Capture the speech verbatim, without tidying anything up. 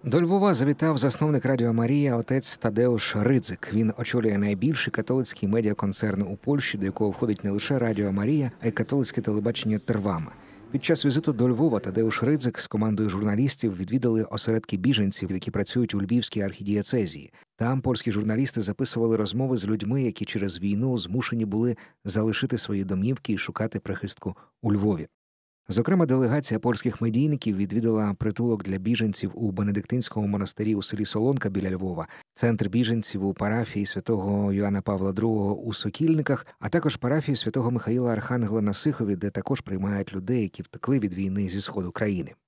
До Львова завітав засновник Радіо Марія отець Тадеуш Ридзик. Він очолює найбільший католицький медіаконцерн у Польщі, до якого входить не лише Радіо Марія, а й католицьке телебачення «Тервама». Під час візиту до Львова Тадеуш Ридзик з командою журналістів відвідали осередки біженців, які працюють у Львівській архідієцезії. Там польські журналісти записували розмови з людьми, які через війну змушені були залишити свої домівки і шукати прихистку у Львові. Зокрема, делегація польських медійників відвідала притулок для біженців у Бенедиктинському монастирі у селі Солонка біля Львова, центр біженців у парафії святого Йоанна Павла другого у Сокільниках, а також парафію святого Михаїла Архангела на Сихові, де також приймають людей, які втекли від війни зі сходу країни.